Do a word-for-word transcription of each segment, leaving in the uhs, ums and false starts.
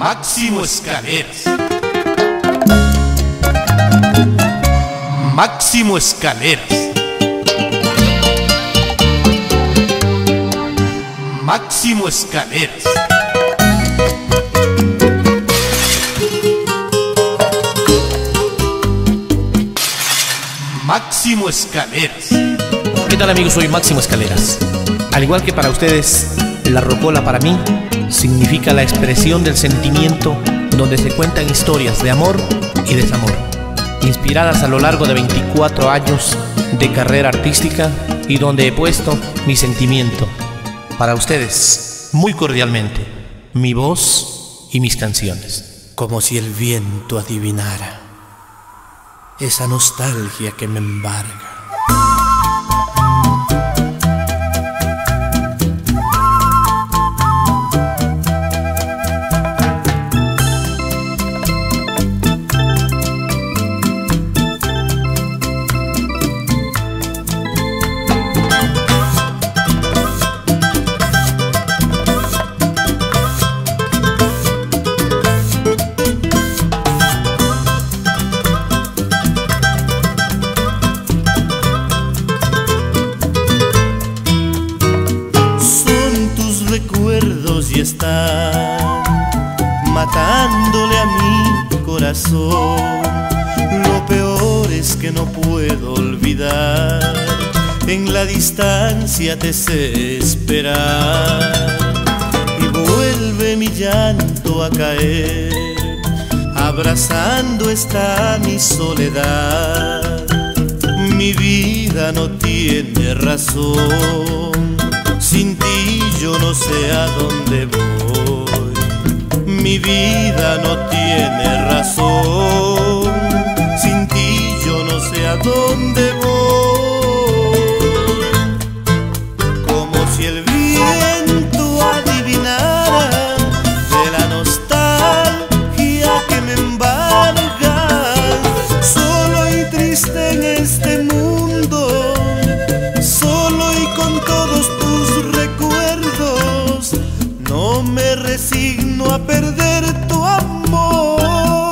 Máximo Escaleras. Máximo Escaleras. Máximo Escaleras. Máximo Escaleras. ¿Qué tal, amigos? Soy Máximo Escaleras. Al igual que para ustedes, la rocola para mí significa la expresión del sentimiento donde se cuentan historias de amor y desamor, inspiradas a lo largo de veinticuatro años de carrera artística y donde he puesto mi sentimiento para ustedes, muy cordialmente, mi voz y mis canciones. Como si el viento adivinara esa nostalgia que me embarga. Y están matándole a mi corazón. Lo peor es que no puedo olvidar, en la distancia te sé esperar. Y vuelve mi llanto a caer, abrazando está mi soledad. Mi vida no tiene razón, sin ti yo no sé a dónde voy. Mi vida no tiene razón, sin ti yo no sé a dónde voy. Como si el viento adivinara de la nostalgia que me embarga. Solo y triste en este mundo, solo y con todos tus recuerdos, no me resigno a perder tu amor.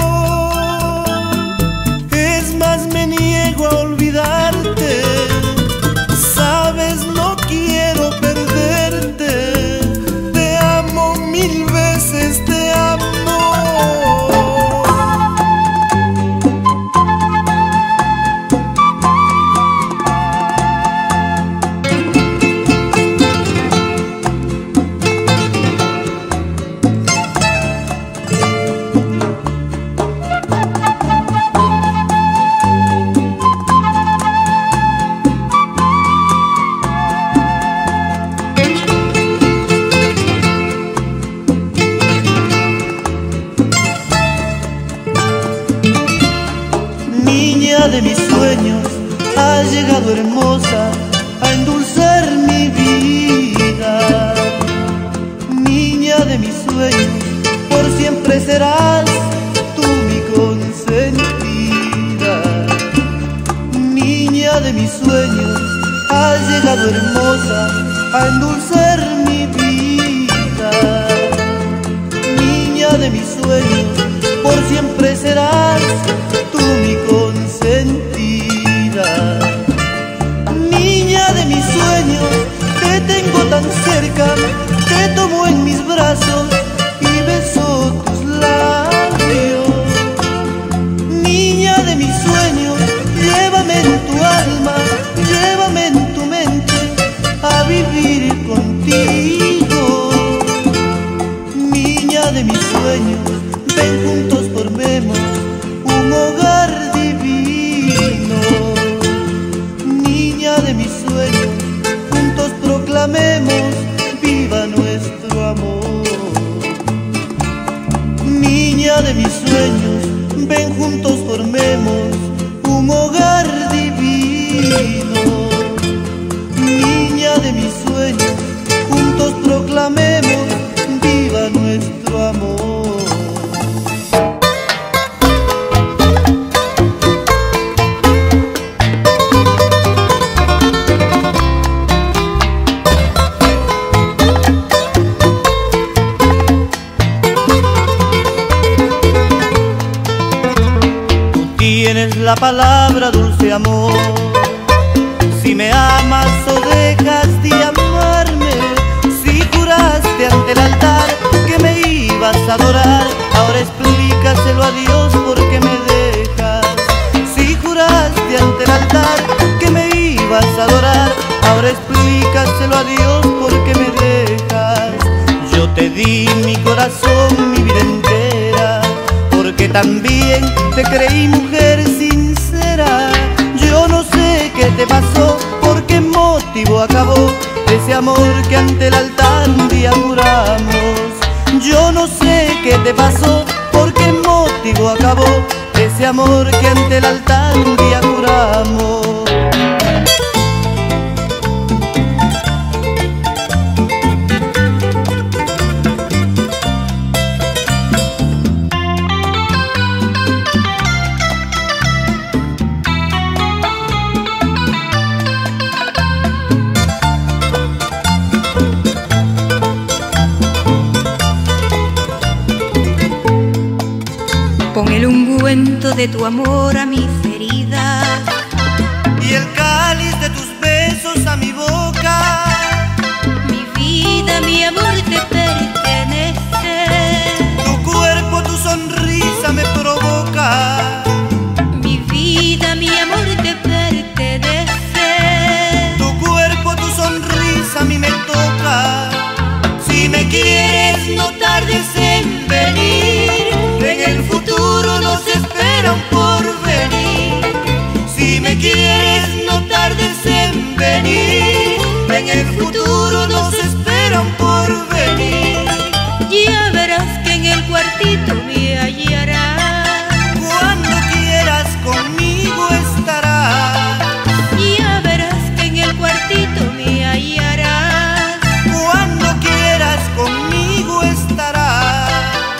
Es más, me niego a olvidarte, sabes, no quiero perderte. Te amo mil veces, te amo. Niña de mis sueños, has llegado hermosa a endulzar mi vida. Niña de mis sueños, por siempre serás tú mi consentida. Niña de mis sueños, has llegado hermosa a endulzar mi vida. Niña de mis sueños, por siempre serás tú mi consentida. Niña de mis sueños, te tengo tan cerca, te tomo en mis brazos y beso tus labios. Niña de mis sueños, llévame en tu alma, llévame en tu mente a vivir contigo. Niña de mis sueños, ven juntos formemos un hogar divino. Niña de mis sueños, juntos proclamemos viva nuestro amor. la palabra dulce amor. Si me amas o dejas de amarme, si juraste ante el altar que me ibas a adorar, ahora explícaselo a Dios porque me dejas. Si juraste ante el altar que me ibas a adorar, ahora explícaselo a Dios porque me dejas. Yo te di mi corazón, mi vida entera, porque también te creí mujer sincera. Yo no sé qué te pasó, por qué motivo acabó ese amor que ante el altar un día juramos. Yo no sé qué te pasó, por qué motivo acabó ese amor que ante el altar un día juramos. Pon el ungüento de tu amor a mis heridas y el cáliz de tus besos a mi boca. Mi vida, mi amor te pertenece. Tu cuerpo, tu sonrisa me provoca. Mi vida, mi amor te pertenece. Tu cuerpo, tu sonrisa a mí me toca. Si me quieres no tardes en venir, en el futuro nos espera un porvenir. Si me quieres no tardes en venir, en el futuro nos espera un porvenir. Ya verás que en el cuartito me hallarás. Cuando quieras conmigo estarás. Ya verás que en el cuartito me hallarás. Cuando quieras conmigo estarás.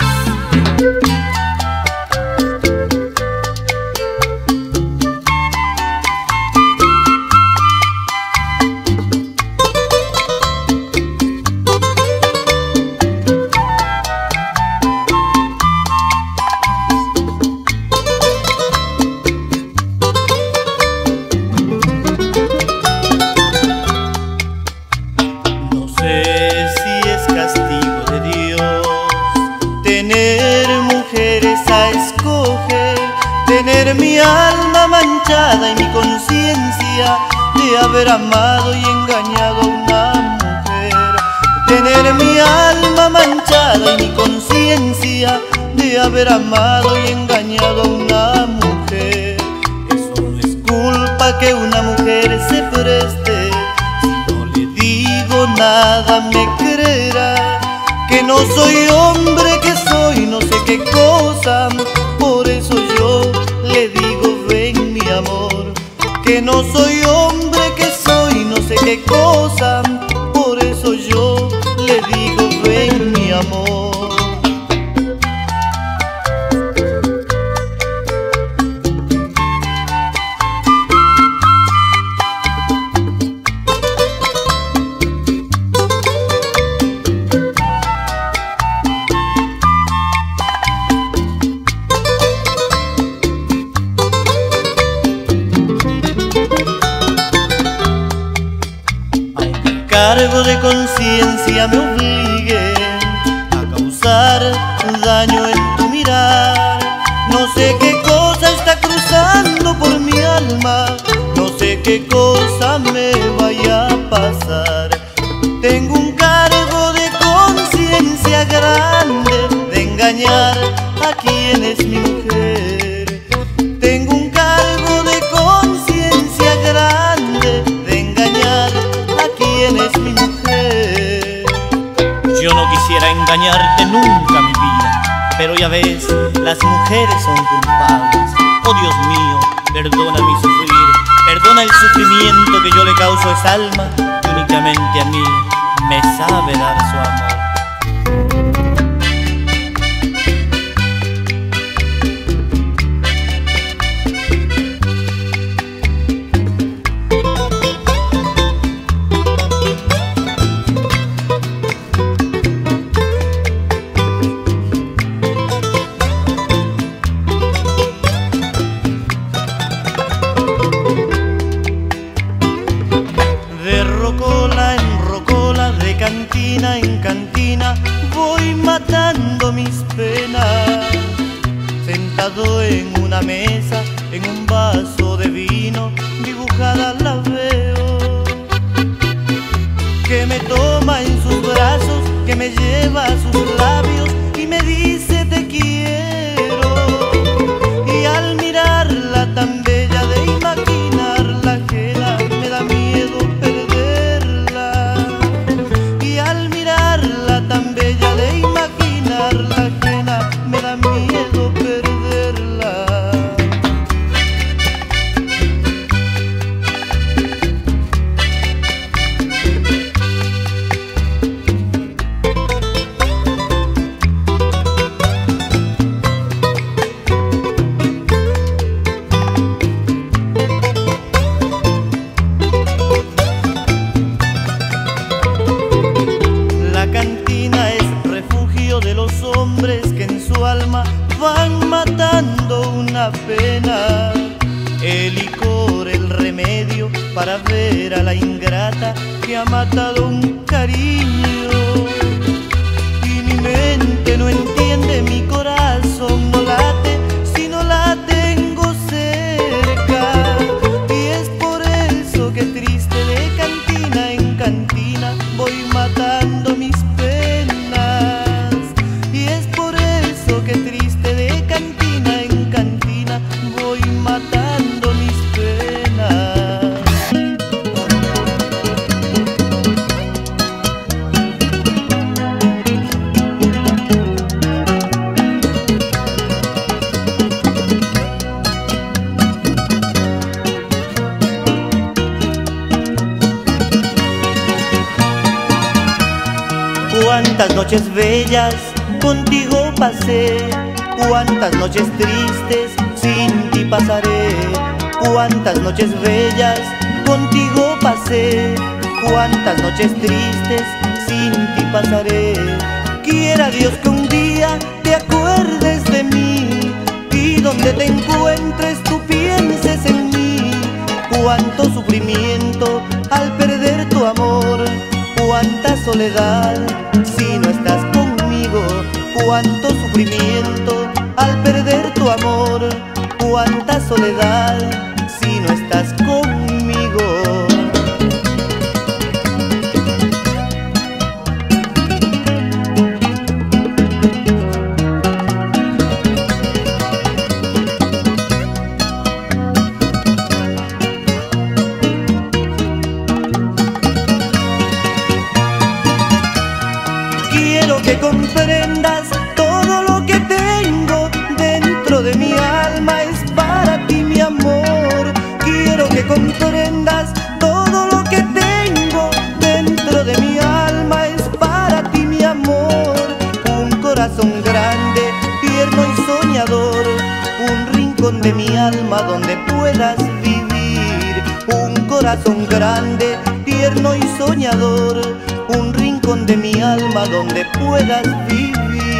Tener mi alma manchada y mi conciencia de haber amado y engañado a una mujer. Tener mi alma manchada y mi conciencia de haber amado y engañado a una mujer. Eso no es culpa que una mujer se preste. Si no le digo nada me creerá que no soy hombre, que soy no sé qué cosa. Por eso yo le digo ven mi amor, que no soy hombre, que soy no sé qué cosa. Por eso yo le digo ven mi amor. Cargo de conciencia me obligue a causar daño en tu mirar. No sé qué cosa está cruzando por mi alma, no sé qué cosa me vaya a pasar. Tengo un cargo de conciencia grande de engañar a quien es mi mujer. Tengo un cargo de conciencia grande de engañar a quien es mi mujer. Yo no quisiera engañarte nunca, mi vida, pero ya ves, las mujeres son culpables. Oh Dios mío, perdona mi sufrir, perdona el sufrimiento que yo le causo a esa alma que únicamente a mí me sabe dar su amor. cantina en cantina voy matando mis penas. Sentado en una mesa, en un vaso de vino, dibujada la veo, que me toma en sus brazos, que me lleva a sus labios y me dice te quiero. Y al mirarla tan bella de imaginarla ajena, me da miedo perderla. Y al mirarla tan bella de imaginarla ajena, me da miedo perderla. Hombres que en su alma van matando una pena. El licor, el remedio para ver a la ingrata que ha matado un cariño. Y mi mente no entiende, mi corazón no late si no la tengo cerca. Y es por eso que triste de cantina en cantina voy matando mis penas. Qué triste de cantina en cantina voy matando mis penas. Cuántas noches bellas contigo pasé, cuántas noches tristes sin ti pasaré. Cuántas noches bellas contigo pasé, cuántas noches tristes sin ti pasaré. Quiera Dios que un día te acuerdes de mí y donde te encuentres tú pienses en mí. Cuánto sufrimiento al perder tu amor, cuánta soledad si no estás conmigo. Cuánto sufrimiento al perder tu amor, cuánta soledad si no estás conmigo. Quiero que comprendas todo lo que tengo dentro de mi alma es para ti, mi amor. Quiero que comprendas todo lo que tengo dentro de mi alma es para ti, mi amor. Un corazón grande, tierno y soñador, un rincón de mi alma donde puedas vivir. Un corazón grande, tierno y soñador, un rincón de mi alma donde puedas vivir.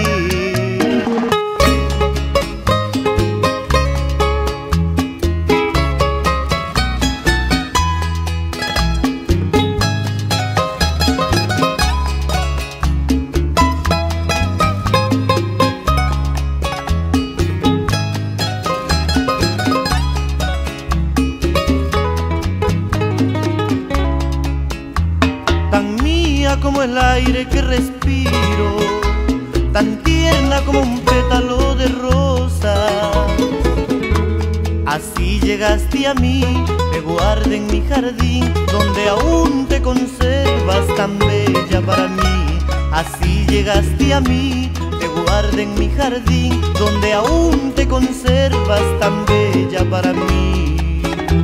Como el aire que respiro, tan tierna como un pétalo de rosa. Así llegaste a mí, te guardé en mi jardín, donde aún te conservas tan bella para mí. Así llegaste a mí, te guardé en mi jardín, donde aún te conservas tan bella para mí.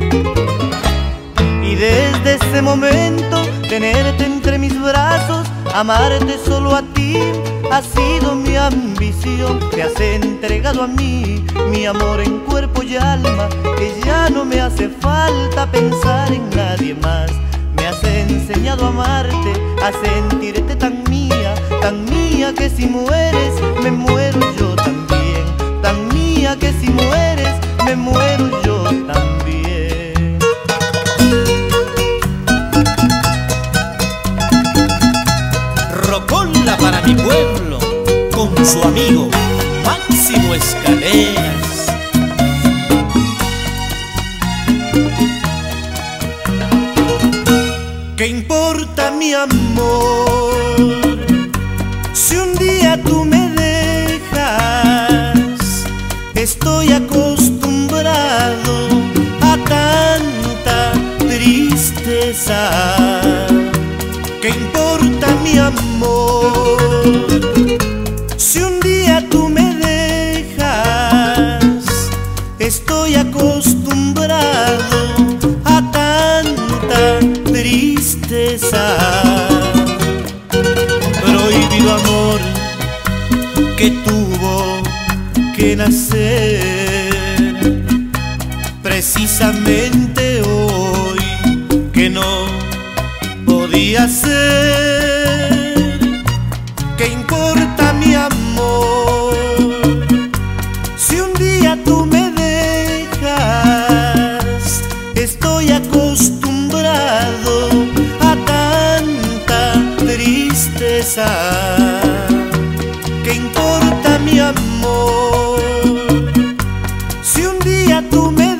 Y desde ese momento tenerte entre mis brazos, amarte solo a ti, ha sido mi ambición. Te has entregado a mí, mi amor en cuerpo y alma, que ya no me hace falta pensar en nadie más. Me has enseñado a amarte, a sentirte tan mía, tan mía que si mueres, me muero yo también. Tan mía que si mueres, me muero yo también. su amigo Máximo Escaleras. ¿Qué importa mi amor si un día tú me dejas? Estoy acostumbrado a tanta tristeza. ¿Qué importa mi amor si un día tú me dejas? Estoy acostumbrado a tanta tristeza. Prohibido amor que tuvo que nacer precisamente hoy, que no podía ser. ¿Qué importa mi amor si un día tú me dejas? Estoy acostumbrado a tanta tristeza. ¿Qué importa mi amor si un día tú me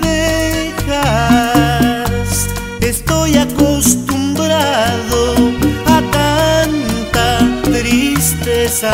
dejas? Estoy acostumbrado a tanta tristeza.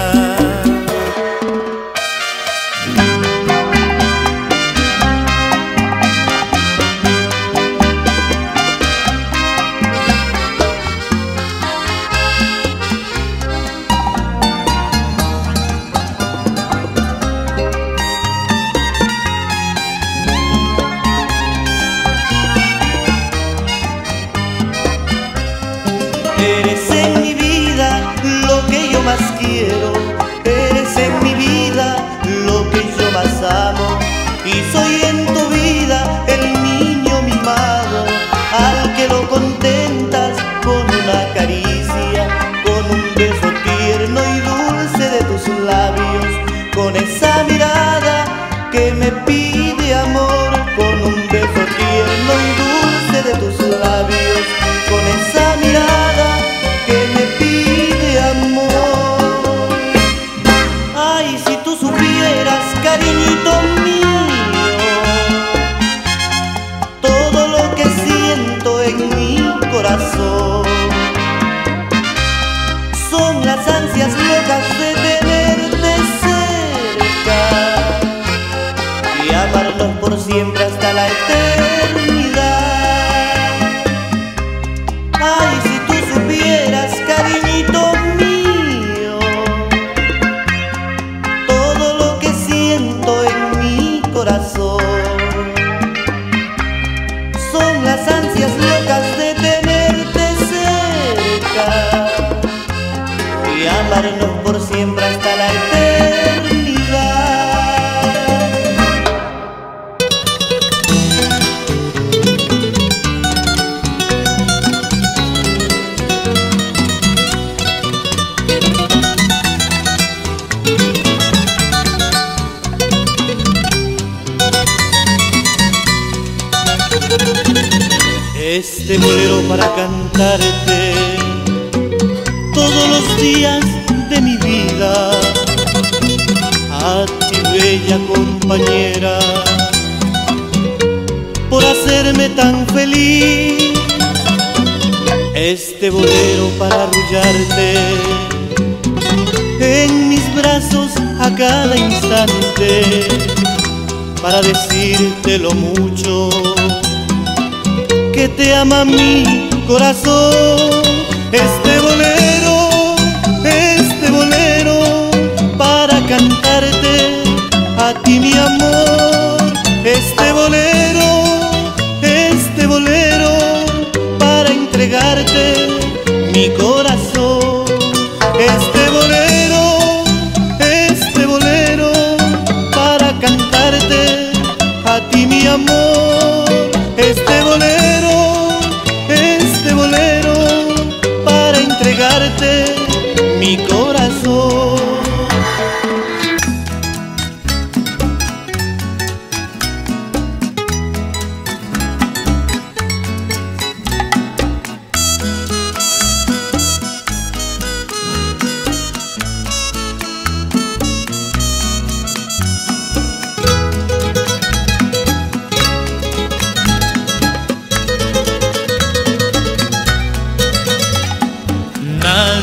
Eres en mi vida lo que yo más quiero, eres en mi vida lo que yo más amo, y soy en tu vida el niño mimado, al que lo contentas con una caricia, con un beso tierno y dulce de tus labios, con esa mirada que me pide amor, con un beso tierno y dulce de tus labios, con esa mirada que me pide amor. Ay, si tú supieras, cariñito mío, todo lo que siento en mi corazón. Son las ansias locas de tenerte cerca y amarnos por siempre hasta la eternidad. Ay, si tú supieras, cariñito mío, todo lo que siento en mi corazón. Son las ansias locas de tenerte cerca y amarnos por siempre hasta la eternidad. Este bolero para cantarte todos los días de mi vida, a ti bella compañera, por hacerme tan feliz. Este bolero para arrullarte en mis brazos a cada instante, para decirte lo mucho que te ama mi corazón. Este bolero, este bolero para cantarte a ti mi amor. Este bolero, este bolero para entregarte mi corazón. Este bolero, este bolero para cantarte a ti mi amor. Este bolero, este bolero para entregarte mi corazón.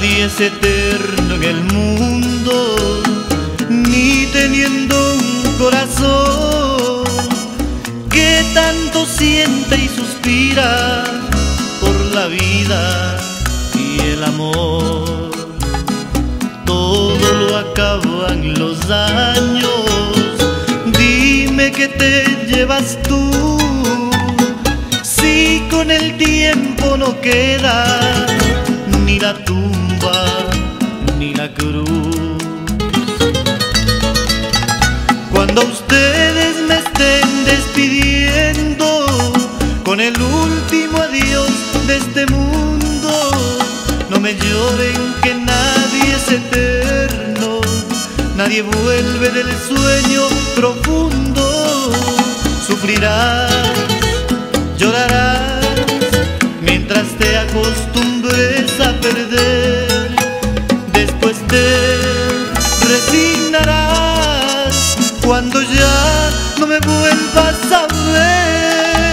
nadie es eterno en el mundo, ni teniendo un corazón que tanto siente y suspira por la vida y el amor. Todo lo acaban los años, dime que te llevas tú, si con el tiempo no queda ni la tumba ni la cruz. Cuando ustedes me estén despidiendo con el último adiós de este mundo, no me lloren que nadie es eterno, nadie vuelve del sueño profundo. Sufrirás, llorarás, mientras te acostumbres a perder. Después te resignarás cuando ya no me vuelvas a ver.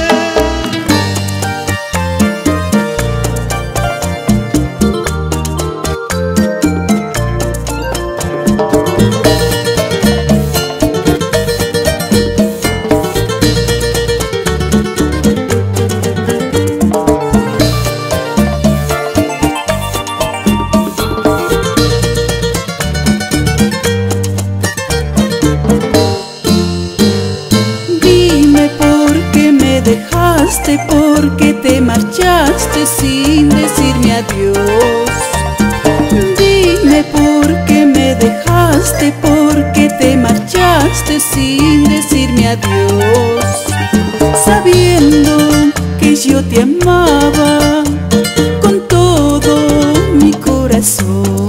¿Por qué te marchaste sin decirme adiós? Dime por qué me dejaste, por qué te marchaste sin decirme adiós. Sabiendo que yo te amaba con todo mi corazón,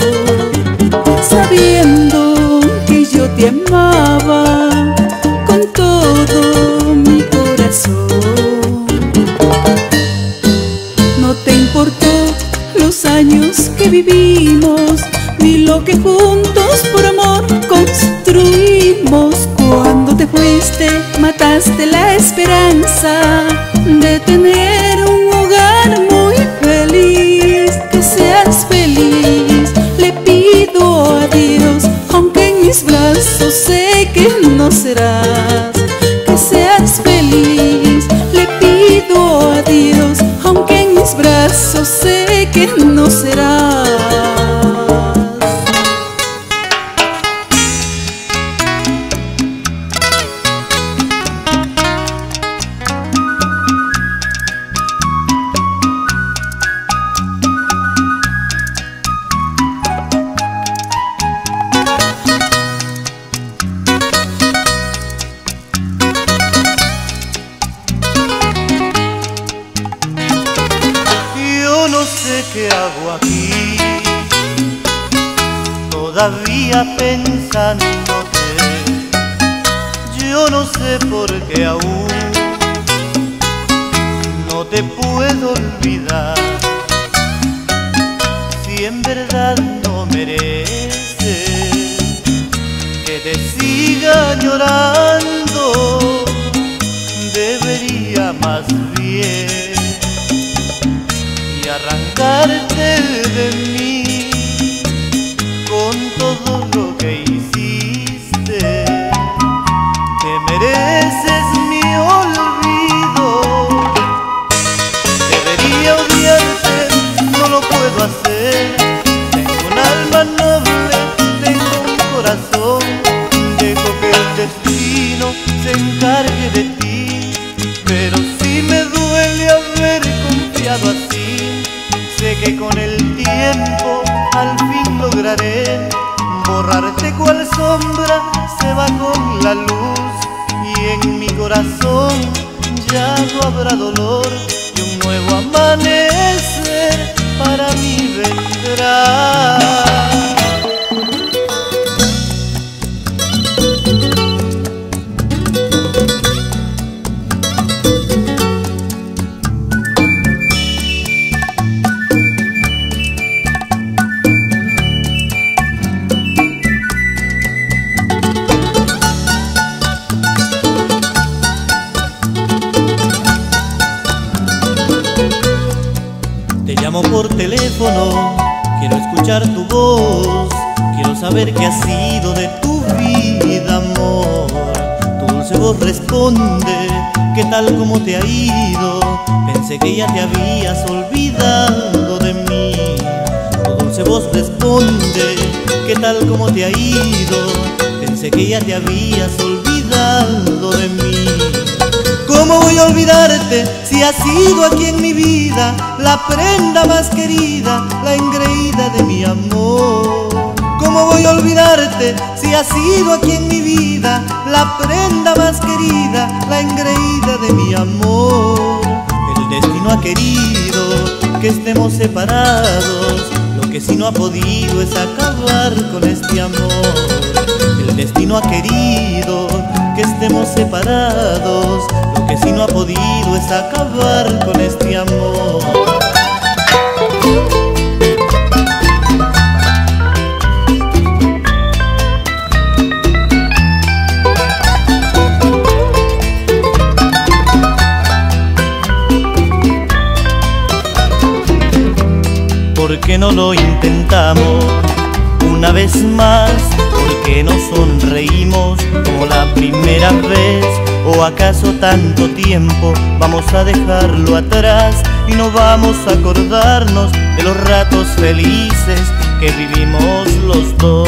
sabiendo que yo te amaba con todo mi corazón. No te importó los años que vivimos, ni lo que juntos por amor construimos. Cuando te fuiste, mataste la esperanza de tener un hogar muy feliz. Que seas feliz, le pido a Dios, aunque en mis brazos sé que no serás. Que seas feliz, le pido a Dios, aunque en mis brazos sé que no serás. ¿Qué hago aquí? Todavía pensándote. Yo no sé por qué aún no te puedo olvidar. Si en verdad no mereces que te siga llorando, debería más bien arrancarte de mí con todo lo que hiciste. Te mereces mi olvido. Debería odiarte, no lo puedo hacer. Tengo un alma noble, tengo un corazón. Dejo que el destino se encargue de ti, pero sí me duele haber confiado así. Sé que con el tiempo al fin lograré borrarte cual sombra se va con la luz, y en mi corazón ya no habrá dolor y un nuevo amanecer para mí vendrá. Te llamo por teléfono, Quiero escuchar tu voz, quiero saber qué ha sido de tu vida, amor. Tu dulce voz responde, ¿qué tal, cómo te ha ido? Pensé que ya te habías olvidado de mí. Tu dulce voz responde, ¿qué tal, cómo te ha ido? Pensé que ya te habías olvidado de mí. ¿Cómo voy a olvidarte si has sido aquí en mi vida la prenda más querida, la engreída de mi amor? ¿Cómo voy a olvidarte si has sido aquí en mi vida la prenda más querida, la engreída de mi amor? El destino ha querido que estemos separados, lo que sí no ha podido es acabar con este amor. El destino ha querido que estemos separados, lo que sí no ha podido es acabar con este amor. ¿Por qué no lo intentamos una vez más? ¿Por qué no sonreímos como la primera vez? ¿O acaso tanto tiempo vamos a dejarlo atrás y no vamos a acordarnos de los ratos felices que vivimos los dos?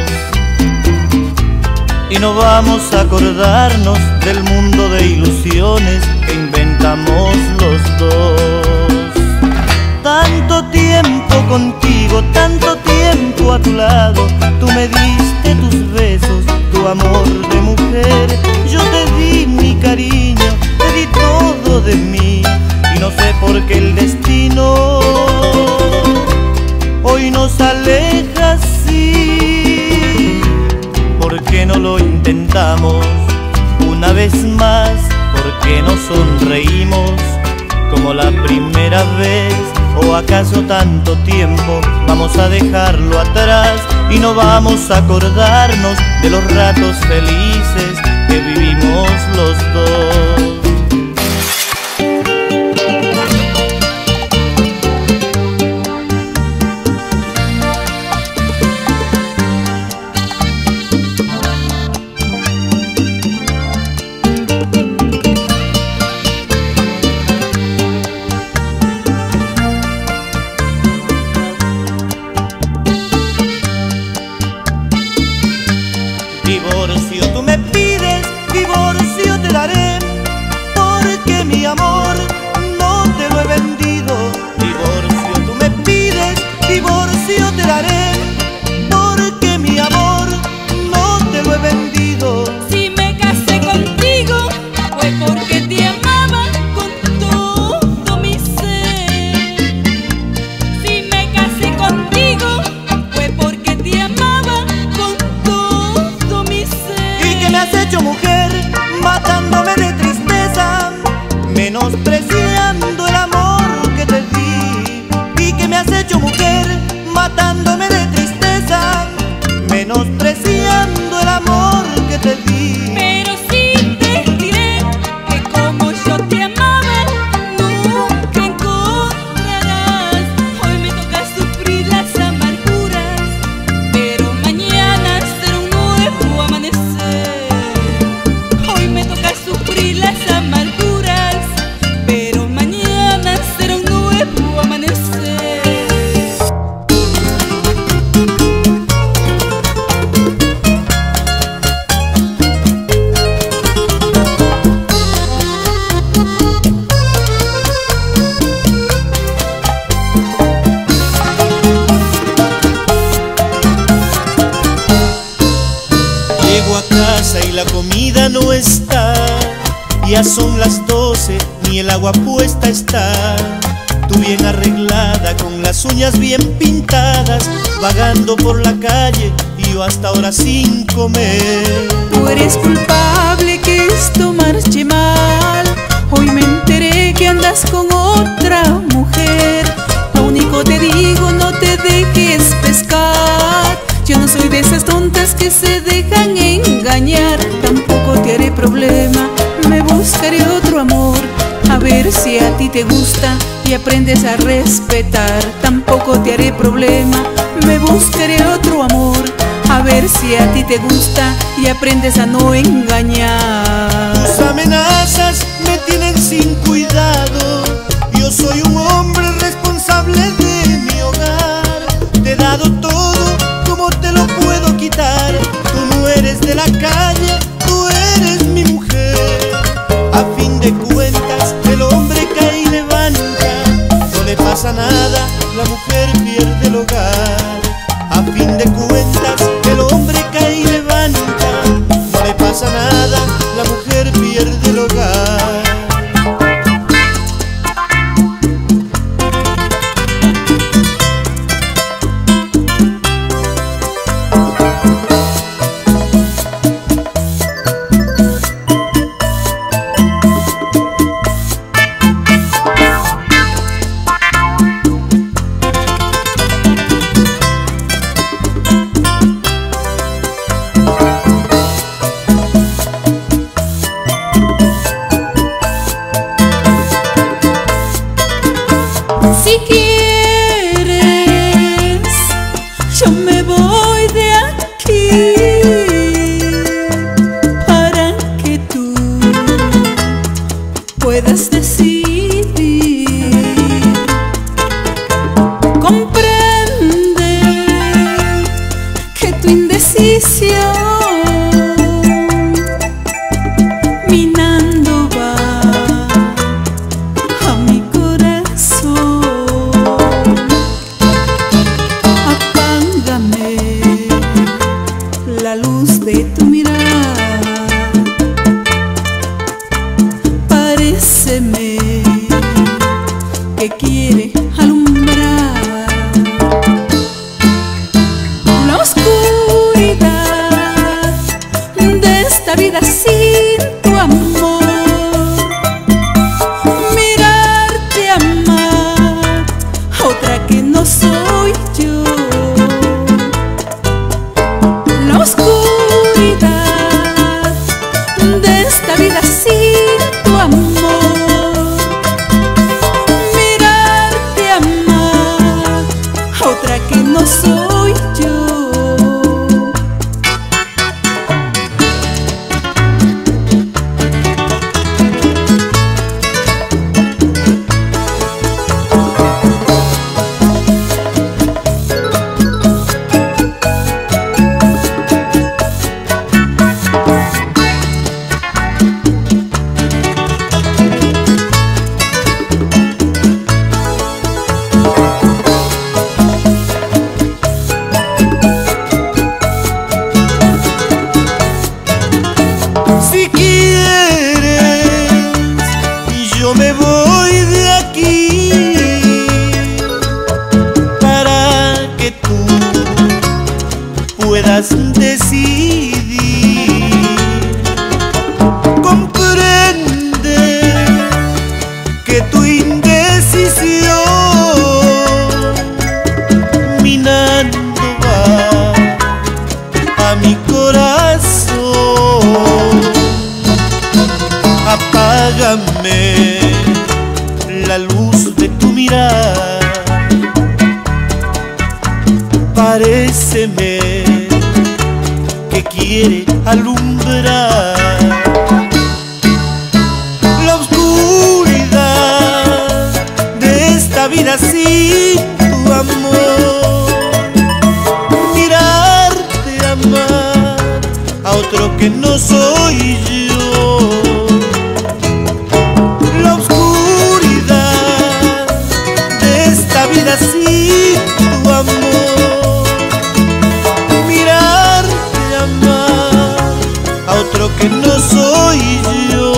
Y no vamos a acordarnos del mundo de ilusiones que inventamos los dos. Tanto tiempo contigo, tanto tiempo a tu lado, tú me diste tus besos, tu amor de mujer. Yo te di mi cariño, te di todo de mí, y no sé por qué el destino hoy nos aleja así. ¿Por qué no lo intentamos una vez más? ¿Por qué no sonreímos como la primera vez? ¿O acaso tanto tiempo vamos a dejarlo atrás y no vamos a acordarnos de los ratos felices que vivimos los dos? Divorcio tú me pides, divorcio te daré, porque mi amor no te lo he vendido. Divorcio tú me pides, divorcio te daré, porque mi amor no te lo he vendido. Si me casé contigo fue porque te amaba con todo mi ser. Si me casé contigo fue porque te amaba con todo mi ser. ¿Y qué me has hecho, mujer, matándome de tristeza, menospreciando el amor que te di? ¿Y qué me has hecho, mujer, matándome de tristeza, menospreciando el amor que te di? Pero sí te diré que como yo te amaba, nunca encontrarás. Hoy me toca sufrir las amarguras, pero mañana será un nuevo amanecer. Hoy me toca sufrir las amarguras, pero mañana será un nuevo amanecer. Llego a casa y la comida no está, ya son las doce, ni el agua puesta está. Tú bien arreglada, con las uñas bien pintadas, vagando por la calle y yo hasta ahora sin comer. Tú eres culpable que esto marche mal. Hoy me enteré que andas con otra mujer. Lo único te digo, no te dejes pescar. Yo no soy de esas tontas que se dejan engañar. Tampoco te haré problema, me buscaré otro amor. A ver si a ti te gusta y aprendes a respetar. Tampoco tampoco te haré problema. Me buscaré otro amor, a ver si a ti te gusta y aprendes a no engañar. Tus amenazas me tienen sin cuidado. Yo soy un hombre responsable de mi hogar. Te he dado todo, ¿cómo te lo puedo quitar? Tú no eres de la calle, tú eres mi mujer. A fin de cuentas, el hombre cae y levanta. No le pasa nada, la mujer pierde el hogar. A fin de cuentas, el hombre cae y levanta. No le pasa nada, la mujer pierde el hogar. Si quieres, yo me voy de aquí para que tú puedas decidir. Comprende que tu indecisión minando va a mi corazón. La luz de tu mirada, paréceme que quiere alumbrar la oscuridad de esta vida sin tu amor. Mirarte amar a otra que no soy yo. La oscuridad de esta vida sin tu amor. Mirarte amar a otra que no soy yo. Si quieres, yo me voy de aquí para que tú puedas decidir. Comprende que tu indecisión minando va a mi corazón. Apágame la luz de tu mirar, paréceme que quiere alumbrar la oscuridad de esta vida sin tu amor. Mirarte amar a otro que no soy yo. La oscuridad de esta vida sin tu amor. Mirarte amar a otro que no soy yo.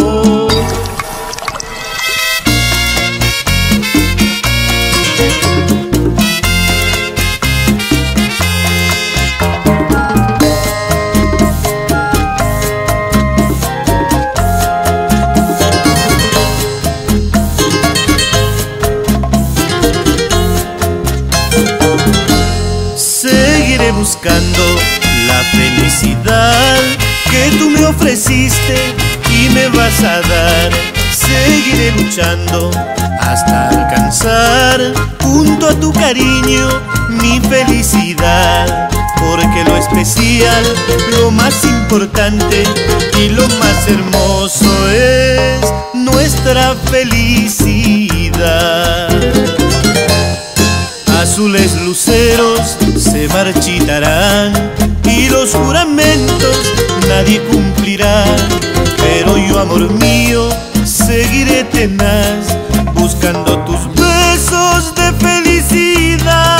Seguiré buscando la felicidad que tú me ofreciste y me vas a dar. seguiré luchando hasta alcanzar junto a tu cariño mi felicidad. Porque lo especial, lo más importante y lo más hermoso es nuestra felicidad. Azules luceros se marchitarán y los juramentos nadie cumplirá, pero yo, amor mío, seguiré tenaz buscando tus besos de felicidad.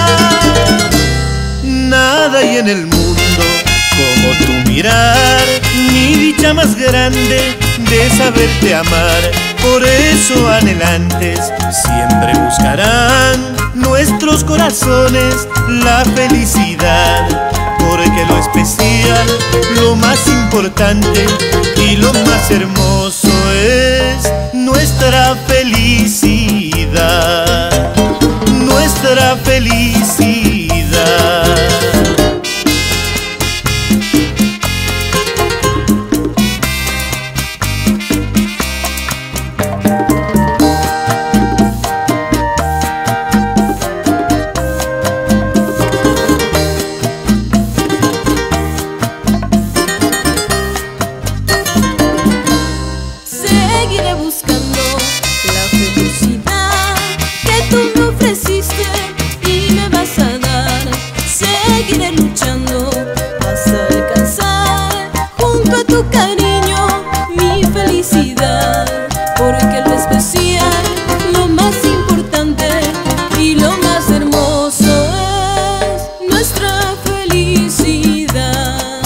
Nada hay en el mundo como tu mirar, ni dicha más grande de saberte amar. Por eso anhelantes siempre buscarán nuestros corazones la felicidad. Porque lo especial, lo más importante y lo más hermoso es nuestra felicidad. Nuestra felicidad. Seguiré buscando la felicidad que tú me ofreciste y me vas a dar. Seguiré luchando hasta alcanzar junto a tu cariño mi felicidad. Porque lo especial, lo más importante y lo más hermoso es nuestra felicidad.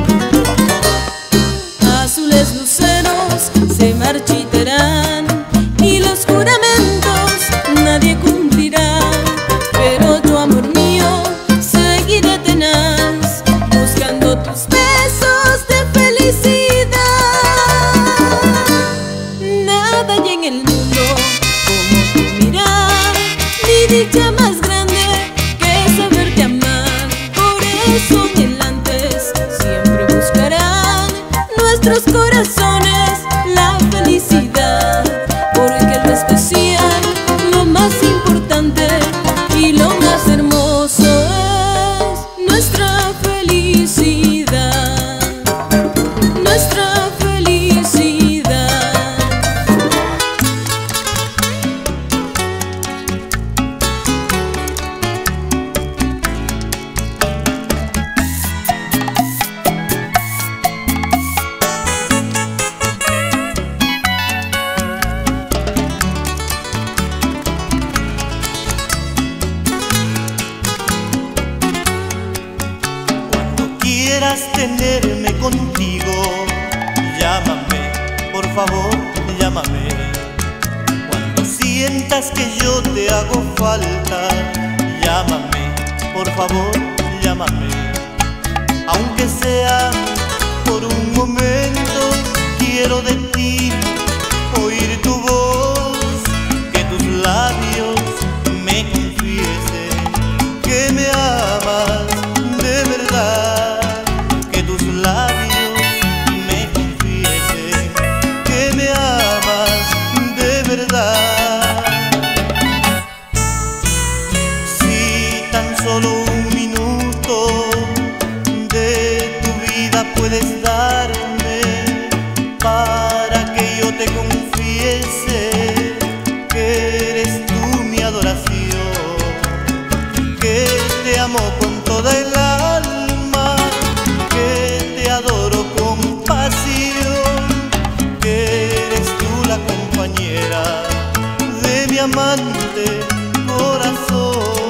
Azules luceros se marchitarán y los juramentos nadie cumplirá, pero yo, amor mío, seguiré tenaz buscando tus besos de felicidad. Nada hay en el mundo como tu mirar, ni dicha más grande que saberte amar. Por eso anhelantes siempre buscarán nuestros corazones la felicidad. Porque lo especial, lo más importante y lo más hermoso es nuestra felicidad. Nuestra felicidad. Quieras tenerme contigo, llámame, por favor, llámame. Cuando sientas que yo te hago falta, llámame, por favor, llámame. Aunque sea por un momento, quiero de ti oír tu voz, que tus labios me confiesen que me amas de verdad. Que tus labios me confiesen que me amas de verdad. Si tan solo un minuto de tu vida puedes darme para que yo te confiese que eres tú mi adoración, que te amo con toda el alma, que te adoro con pasión, que eres tú la compañera de mi amante corazón.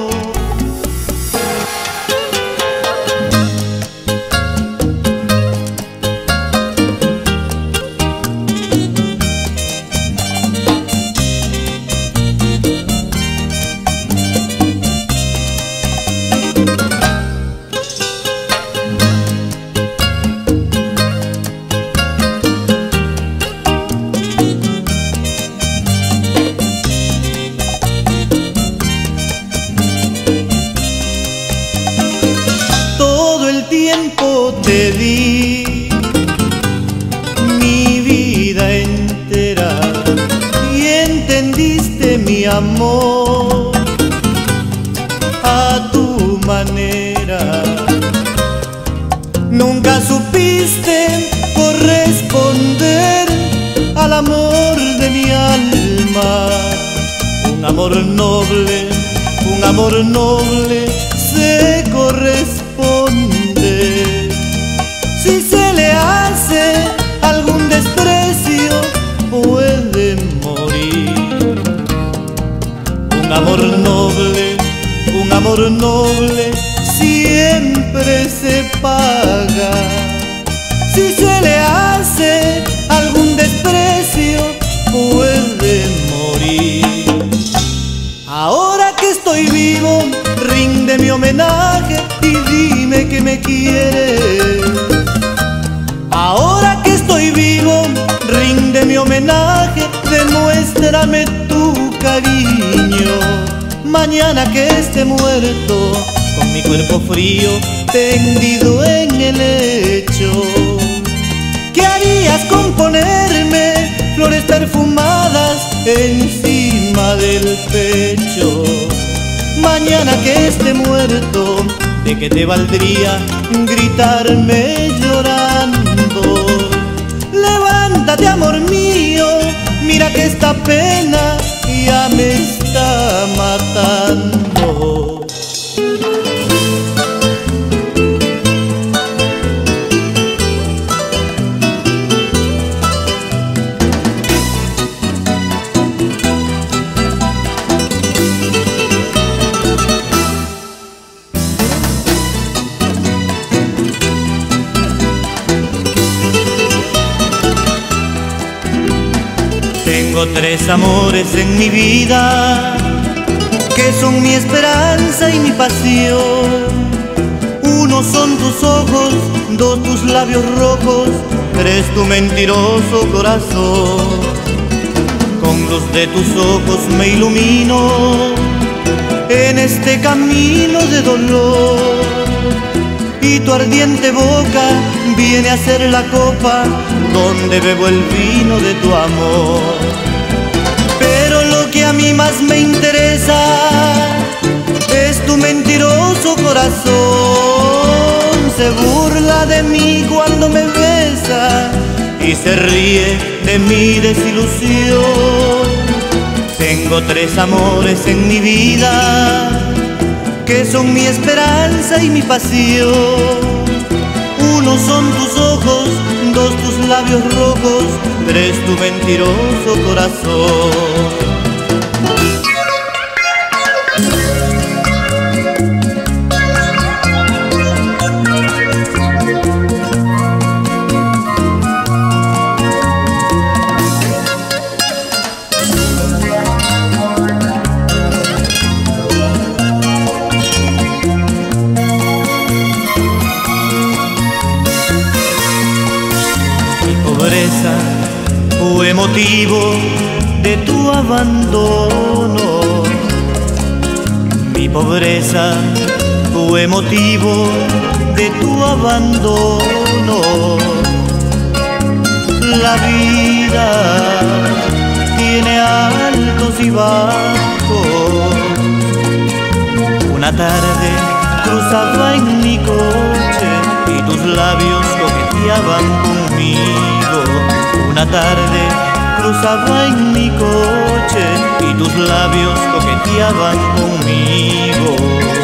Tiempo te di mi vida entera, amor a tu manera. Nunca supiste corresponder al amor de mi alma. Un amor noble, un amor noble se corresponde. Si se le hace algún desprecio, puede morir. Un amor noble, un amor noble siempre se paga. Si se le hace algún desprecio, puede morir. Ahora que estoy vivo, rinde mi homenaje y dime que me quieres. Ahora que estoy vivo, rinde mi homenaje, demuéstrame tu cariño. Mañana que esté muerto, con mi cuerpo frío tendido en el lecho, ¿qué harías con ponerme flores perfumadas encima del pecho? Mañana que esté muerto, ¿de qué te valdría gritarme llorando? Levántate, amor mío, mira que esta pena ya me está matando. Tengo tres amores en mi vida, que son mi esperanza y mi pasión. Uno son tus ojos, dos tus labios rojos, tres tu mentiroso corazón. Con luz de tus ojos me ilumino en este camino de dolor, y tu ardiente boca viene a ser la copa donde bebo el vino de tu amor. Pero lo que a mí más me interesa es tu mentiroso corazón. Se burla de mí cuando me besa y se ríe de mi desilusión. Tengo tres amores en mi vida, que son mi esperanza y mi pasión. Uno son tus ojos, dos tus labios rojos, tres tu mentiroso corazón. Fue motivo de tu abandono. Mi pobreza fue motivo de tu abandono. La vida tiene altos y bajos. Una tarde cruzaba en mi coche y tus labios coqueteaban conmigo. Una tarde cruzaba en mi coche y tus labios coqueteaban conmigo.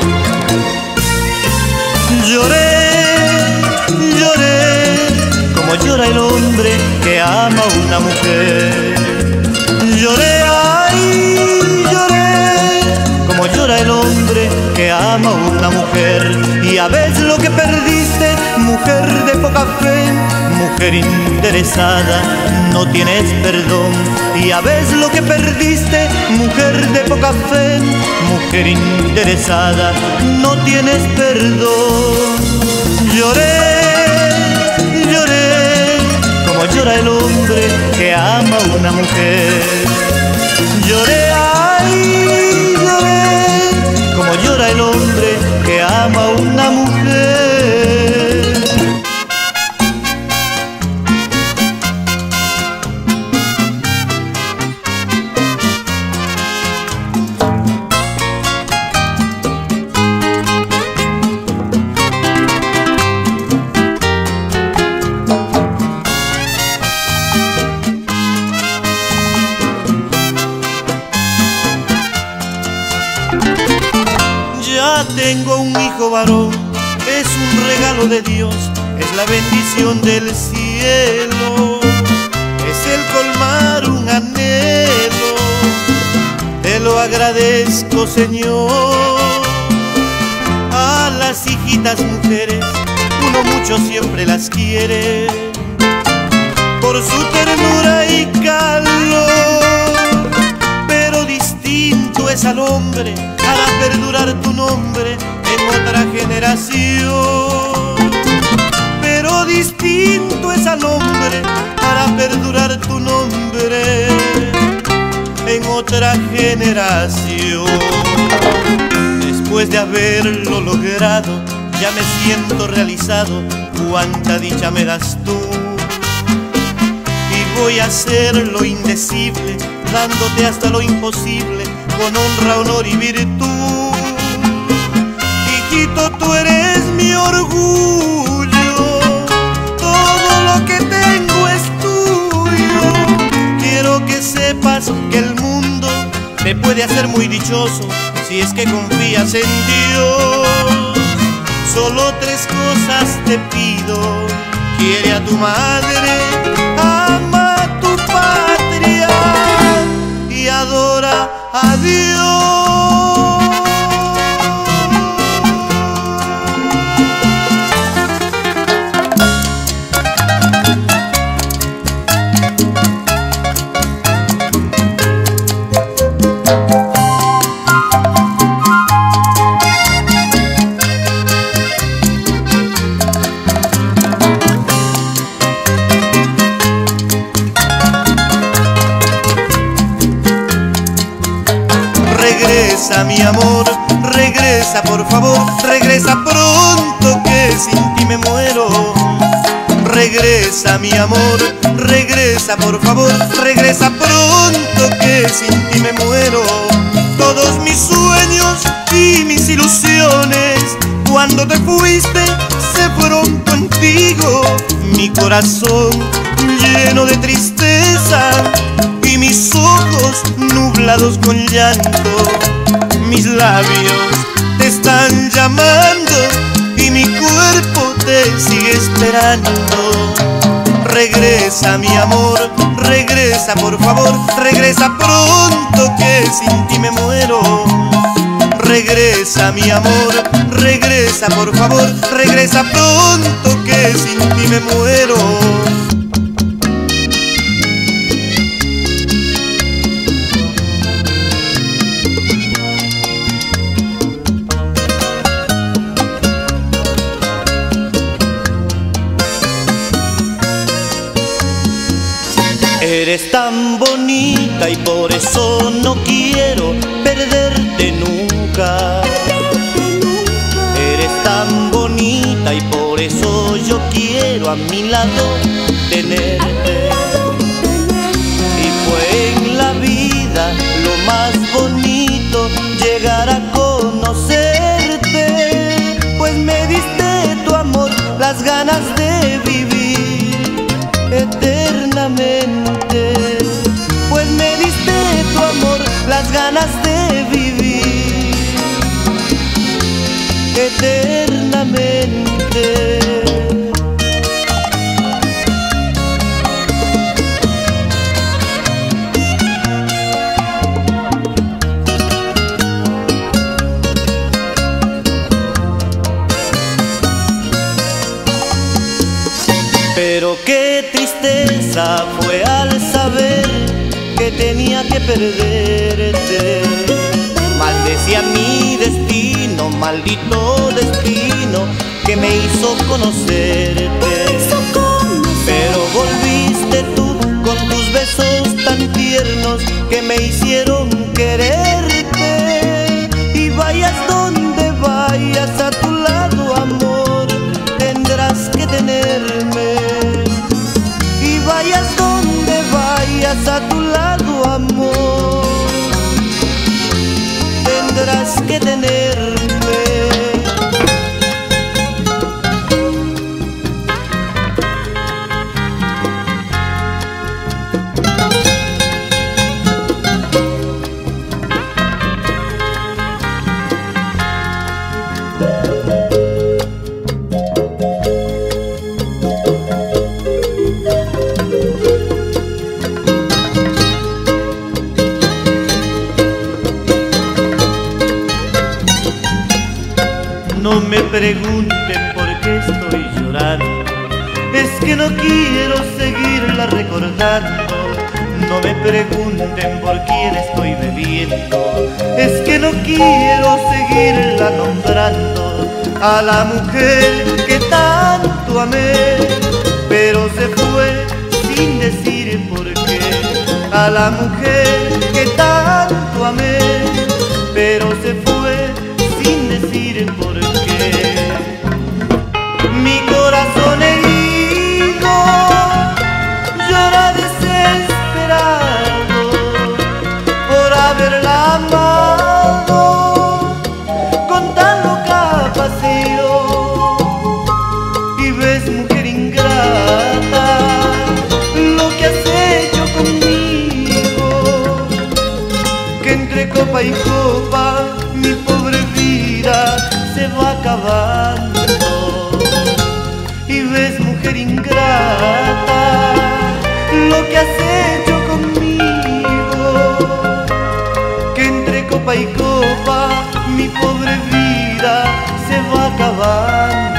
Lloré, lloré, como llora el hombre que ama a una mujer. Lloré, ay, lloré, como llora el hombre que ama a una mujer. Y ya ves lo que perdiste, mujer de poca fe, mujer interesada, no tienes perdón. Y ya ves lo que perdiste, mujer de poca fe, mujer interesada, no tienes perdón. Lloré, lloré, como llora el hombre que ama a una mujer. Lloré, ay, lloré, como llora el hombre que ama a una mujer. Ya tengo un hijo varón, es un regalo de Dios, es la bendición del cielo, es el colmar un anhelo. Te lo agradezco, Señor. A las hijitas mujeres uno mucho siempre las quiere, por su ternura y calor, pero distinto es al hombre, hará perdurar tu nombre en otra generación. Pero distinto es al hombre, hará perdurar tu nombre en otra generación. Después de haberlo logrado, ya me siento realizado, cuánta dicha me das tú. Y voy a hacer lo indecible, dándote hasta lo imposible, con honra, honor y virtud. Hijito, tú eres mi orgullo, todo lo que tengo es tuyo. Quiero que sepas que el mundo te puede hacer muy dichoso si es que confías en Dios. Solo tres cosas te pido: quiere a tu madre, ama a tu patria y adora a Dios. Regresa, mi amor, regresa por favor, regresa pronto que sin ti me muero. Regresa, mi amor, regresa por favor, regresa pronto que sin ti me muero. Todos mis sueños y mis ilusiones, cuando te fuiste, se fueron contigo. Mi corazón lleno de tristeza y mis ojos nublados con llanto. Mis labios te están llamando y mi cuerpo te sigue esperando. Regresa, mi amor, regresa por favor, regresa pronto que sin ti me muero. Regresa, mi amor, regresa por favor, regresa pronto que sin ti me muero. Eres tan bonita y por eso no quiero perderte nunca. Eres tan bonita y por eso yo quiero a mi lado tenerte. Y fue en la vida lo más bonito llegar a conocerte, pues me diste tu amor, las ganas de vivir eternamente. Pues me diste tu amor, las ganas de vivir eternamente. Pero qué tristeza fue al saber que tenía que perderte. Maldecía mi destino, maldito destino que me hizo conocerte. Pero volviste tú con tus besos tan tiernos que me hicieron quererte. Y vayas donde vayas, a tu lado, amor, tendrás que tenerme. Y vayas donde vayas, a tu lado, amor, tendrás que tenerme. No me pregunten por qué estoy llorando, es que no quiero seguirla recordando. No me pregunten por quién estoy bebiendo, es que no quiero seguirla nombrando. A la mujer que tanto amé, pero se fue sin decir por qué. A la mujer que tanto amé, pero se fue sin decir por qué. Mi corazón herido llora desesperado por haberla amado con tan loca pasión. Y ves, mujer ingrata, lo que has hecho conmigo, que entre copa y copa mi pobre vida se va acabando. Y ves, mujer ingrata, lo que has hecho conmigo, que entre copa y copa mi pobre vida se va acabando.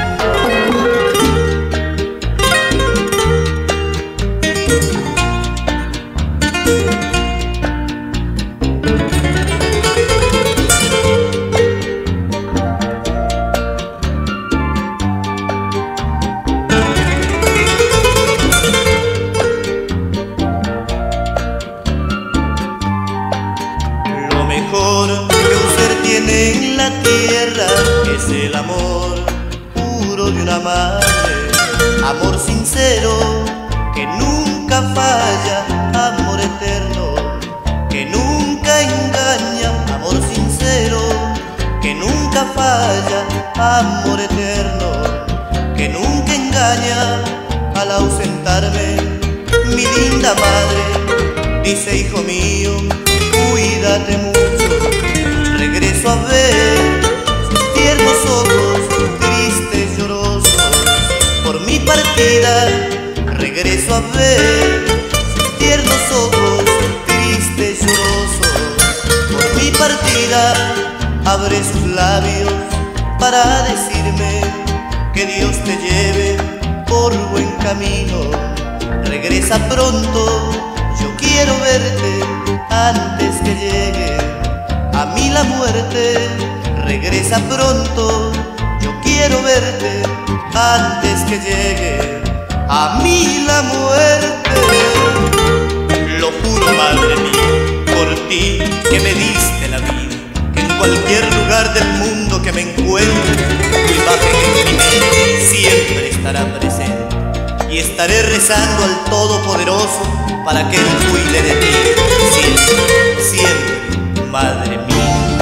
En la tierra es el amor puro de una madre, amor sincero que nunca falla, amor eterno que nunca engaña, amor sincero que nunca falla, amor eterno que nunca engaña. Al ausentarme mi linda madre dice: hijo mío, cuídate mucho. Regreso a ver sus tiernos ojos, tristes, llorosos, por mi partida. Regreso a ver sus tiernos ojos, tristes, llorosos, por mi partida. Abre sus labios para decirme que Dios te lleve por buen camino. Regresa pronto, yo quiero verte antes que llegue a mí la muerte. Regresa pronto, yo quiero verte antes que llegue a mí la muerte. Lo juro, madre mía, por ti que me diste la vida, que en cualquier lugar del mundo que me encuentre, tu imagen en mi mente siempre estará presente. Y estaré rezando al Todopoderoso para que Él cuide de ti siempre, siempre, madre mía.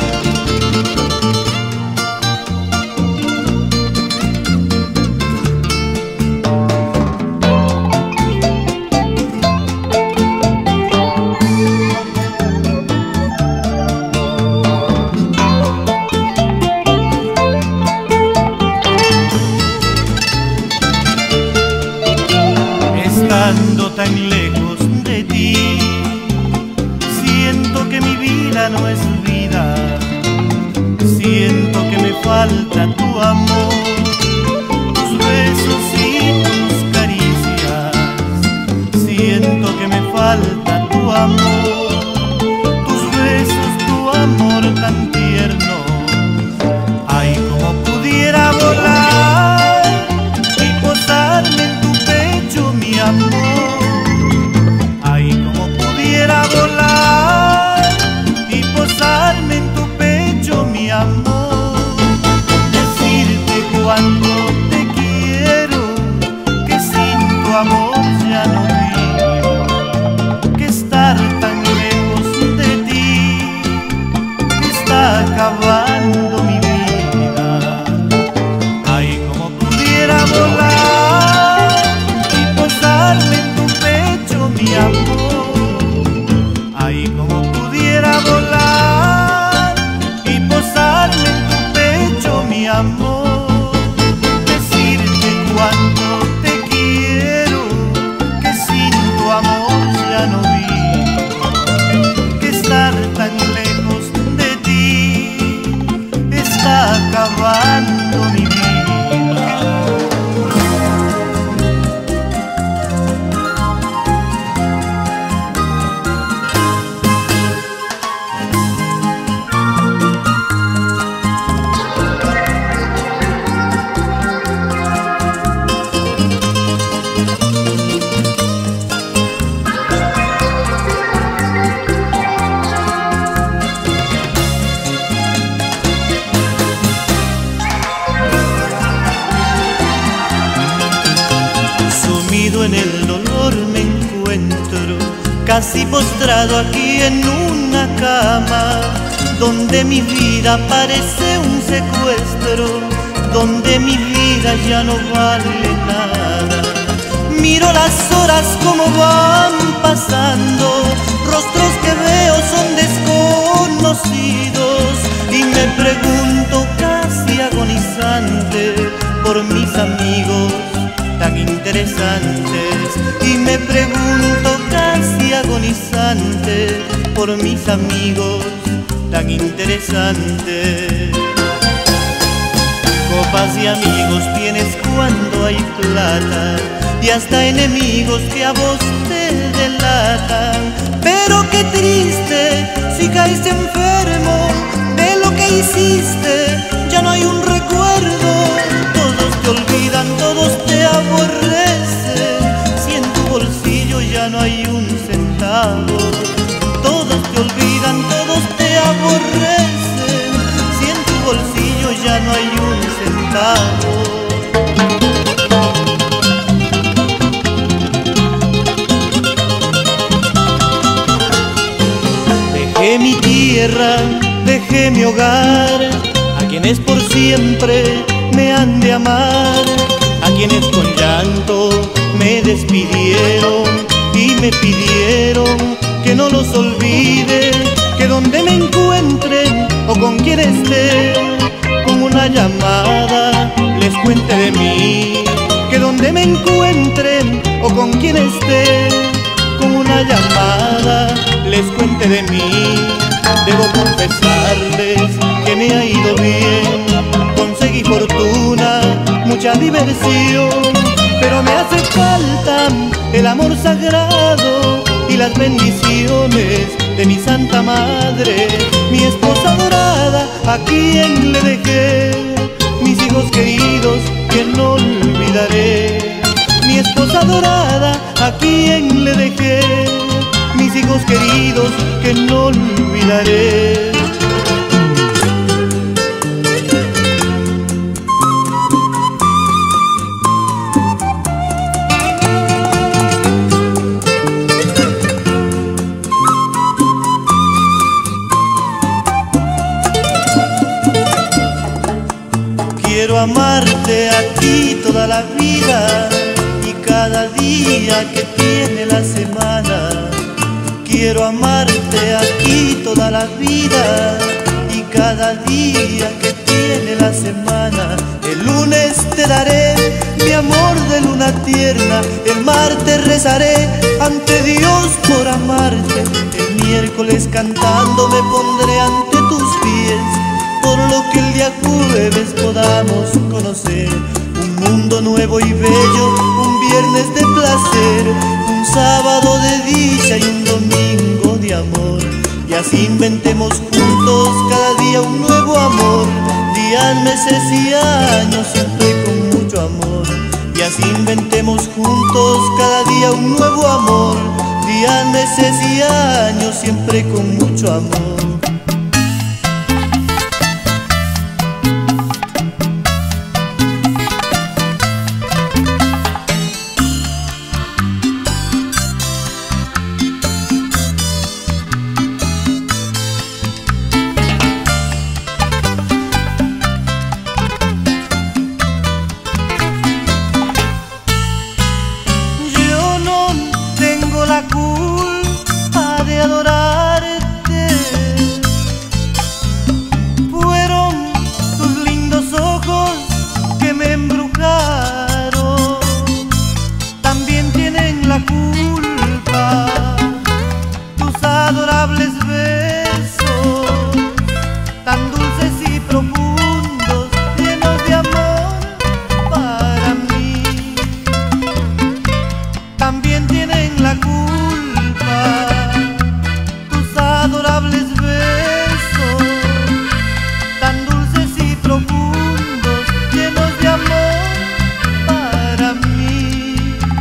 Estando tan lejos de ti, siento que mi vida no es vida, siento que me falta tu amor, tus besos y tus caricias, siento que me falta tu amor, tus besos, tu amor tan tierno. Ay, como pudiera volar y posarme en tu pecho, mi amor. Ay, como pudiera volar y posarme en tu pecho, mi amor. Decirte cuánto te quiero, que sin tu amor ya no vivo, que estar tan lejos de ti me está acabando mi vida. Ay, como pudiera volar y posarme en tu pecho, mi amor. Ay, como pudiera volar y posarme en tu pecho, mi amor. Decirte cuánto te quiero, que sin tu amor ya no vivo, que estar tan lejos de ti está acabando casi postrado aquí en una cama, donde mi vida parece un secuestro, donde mi vida ya no vale nada. Miro las horas como van pasando, rostros que veo son desconocidos, y me pregunto casi agonizante por mis amigos tan interesantes. Y me pregunto casi agonizante por mis amigos tan interesantes. Copas y amigos tienes cuando hay plata, y hasta enemigos que a vos te delatan. Pero qué triste si caíste enfermo de lo que hiciste, ya no hay un recuerdo. Todos te olvidan, todos te aborrecen, si en tu bolsillo ya no hay un centavo. Todos te olvidan, todos te aborrecen, si en tu bolsillo ya no hay un centavo. Dejé mi tierra, dejé mi hogar, a quienes por siempre me han de amar, a quienes con llanto me despidieron y me pidieron que no los olvide, que donde me encuentren o con quien esté, con una llamada les cuente de mí. Que donde me encuentren o con quien esté, con una llamada les cuente de mí. Debo confesarles que me ha ido bien, conseguí fortuna, mucha diversión, pero me hace falta el amor sagrado y las bendiciones de mi santa madre. Mi esposa adorada, a quien le dejé, mis hijos queridos que no olvidaré. Mi esposa adorada, a quien le dejé, mis hijos queridos que no olvidaré. Quiero amarte a ti toda la vida y cada día que tiene la semana. Quiero amarte a ti toda la vida y cada día que tiene la semana. El lunes te daré mi amor de luna tierna, el martes rezaré ante Dios por amarte, el miércoles cantando me pondré ante tus pies, por lo que el día jueves podamos conocer un mundo nuevo y bello, un viernes de placer, un sábado de dicha y un domingo de amor. Y así inventemos juntos cada día un nuevo amor, días, meses y años siempre con mucho amor. Y así inventemos juntos cada día un nuevo amor, días, meses y años siempre con mucho amor. La culpa de adorarte, fueron tus lindos ojos que me embrujaron. También tienen la culpa tus adorables besos, tan dulces y profundos, llenos de amor para mí. También tienen la culpa tus adorables besos, tan dulces y profundos, llenos de amor para mí.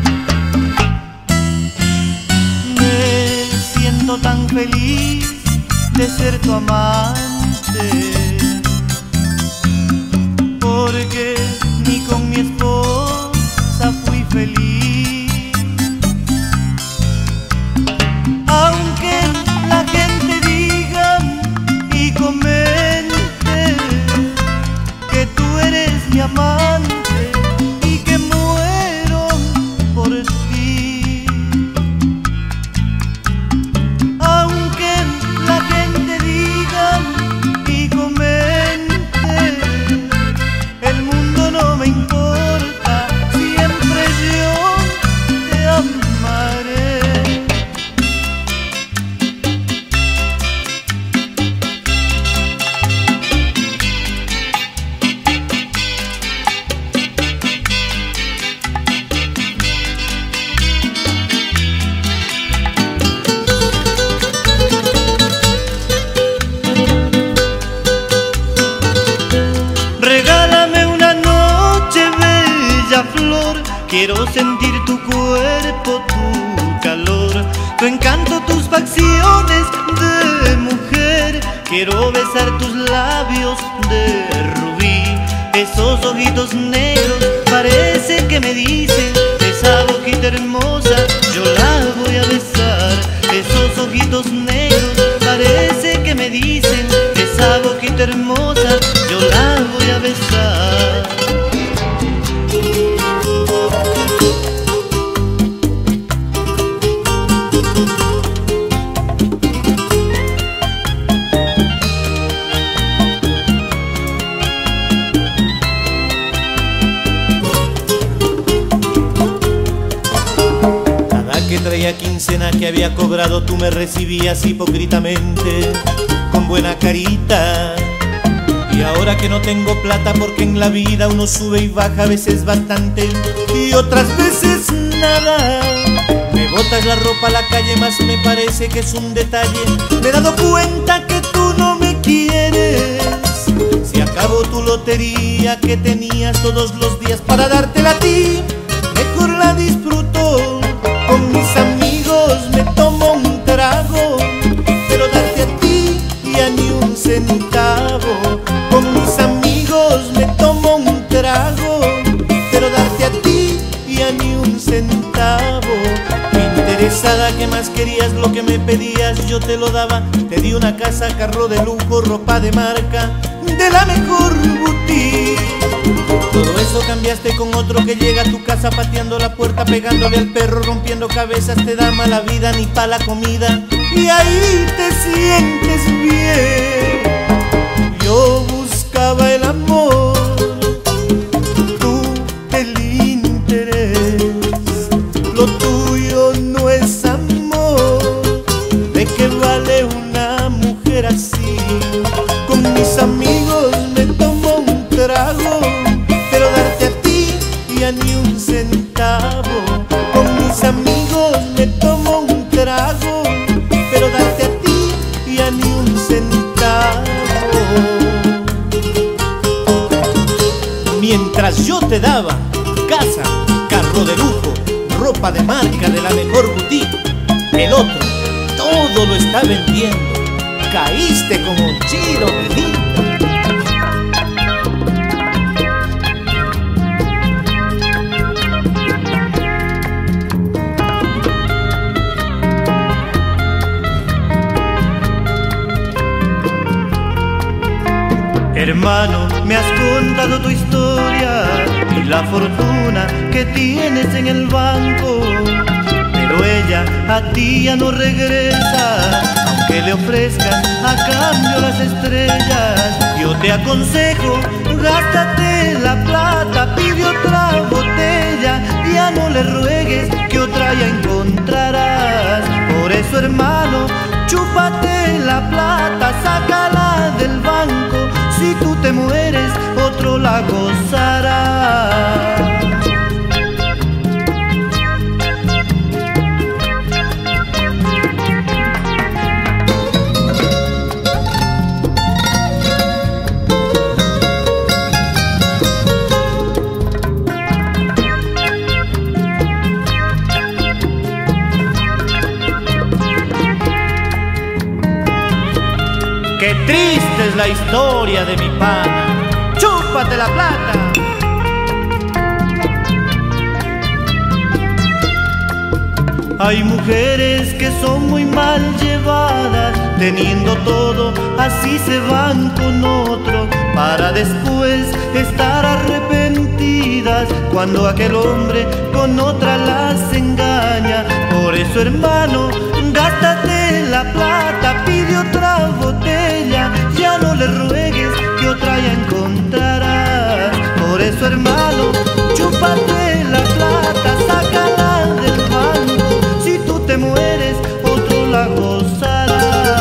Me siento tan feliz de ser tu amante, porque ni con mi esposa fui feliz. mi amante y que muero por ti. Aunque la gente diga y comente, el mundo no me importa, siempre yo te amaré. Regálame una noche bella flor, quiero sentir tu cuerpo, tu calor, tu encanto, tus facciones de mujer. Quiero besar tus labios de rubí, esos ojitos negros parece que me dicen, esa boquita hermosa yo la voy a besar. Esos ojitos negros parece que me dicen, esa boquita hermosa yo la voy a besar. Que traía quincena que había cobrado, tú me recibías hipócritamente con buena carita. Y ahora que no tengo plata, porque en la vida uno sube y baja, a veces bastante y otras veces nada, me botas la ropa a la calle, más me parece que es un detalle. Me he dado cuenta que tú no me quieres. Si acabo tu lotería que tenías todos los días para dártela a ti, mejor la disfruto. Con mis amigos me tomo un trago, pero darte a ti ya ni un centavo. Con mis amigos me tomo un trago, pero darte a ti ya ni un centavo. Interesada, ¿qué más querías? Lo que me pedías yo te lo daba. Te di una casa, carro de lujo, ropa de marca, de la mejor boutique. Todo eso cambiaste con otro que llega a tu casa pateando la puerta, pegándole al perro, rompiendo cabezas, te da mala vida ni pa' la comida. Y ahí te sientes bien. Yo buscaba el amor, tú el interés. Lo tuyo no es amor. ¿De qué vale una mujer así? Con mis amigos me tomo un trago, pero darte a ti ya ni un centavo. Con mis amigos me tomo un trago, pero darte a ti ya ni un centavo. Mientras yo te daba casa, carro de lujo, ropa de marca de la mejor boutique, el otro todo lo está vendiendo. Caíste como un chiro, bendito. Hermano, me has contado tu historia y la fortuna que tienes en el banco, pero ella a ti ya no regresa, aunque le ofrezcas a cambio las estrellas. Yo te aconsejo, gástate la plata, pide otra botella, ya no le ruegues que otra ya encontrarás. Por eso, hermano, chúpate la plata, sácala del banco. Si tú te mueres, otro la gozará. Qué triste es la historia de mi pana. ¡Chúpate la plata! Hay mujeres que son muy mal llevadas, teniendo todo, así se van con otro. para después estar arrepentidas cuando aquel hombre con otra las engaña. Por eso, hermano, gástate la plata, pide otra botella, ya no le ruegues que otra ya encontrarás. Por eso, hermano, chúpate la plata, sácala del banco, si tú te mueres otro la gozará.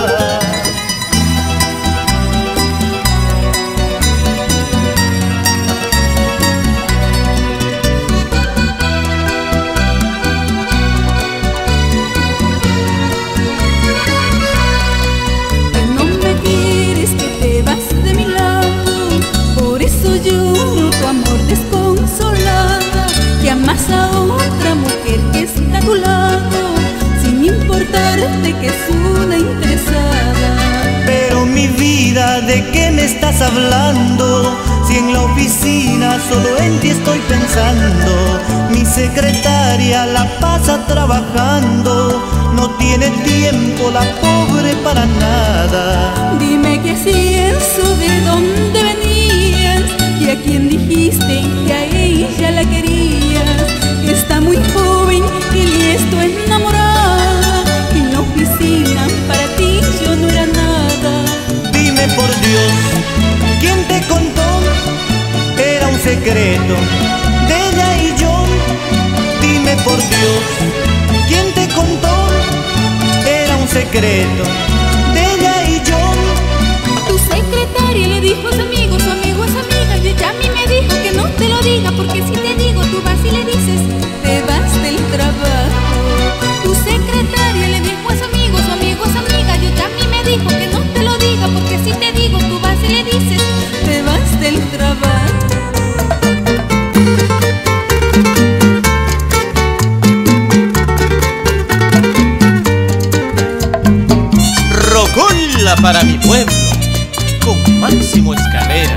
Amas a otra mujer que está a tu lado, sin importarte que es una interesada. Pero mi vida, ¿de qué me estás hablando? Si en la oficina solo en ti estoy pensando. Mi secretaria la pasa trabajando, no tiene tiempo la pobre para nada. Dime qué hacías o de dónde venías, y a quién dijiste que a ella la querías. Está muy joven y ni estoy enamorada, que en la oficina para ti yo no era nada. Dime por Dios, ¿quién te contó? Era un secreto de ella y yo. Dime por Dios, ¿quién te contó? Era un secreto de ella y yo. Tu secretaria le dijo a su amigo, su amigo a su amiga, y ella a mí me dijo que no te lo diga, porque si te digo tú vas y le dices, te vas del trabajo. Tu secretaria le dijo a su amigo, su amigo a su amiga, y ella a mí me dijo que no te lo diga, porque si te digo tú vas y le dices, te vas del trabajo. Rocola para mi pueblo, con Máximo Escaleras.